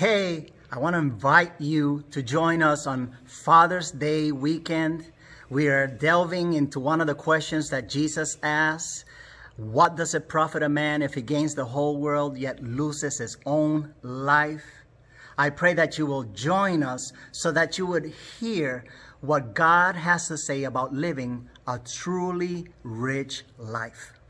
Hey, I want to invite you to join us on Father's Day weekend. We are delving into one of the questions that Jesus asked. What does it profit a man if he gains the whole world yet loses his own life? I pray that you will join us so that you would hear what God has to say about living a truly rich life.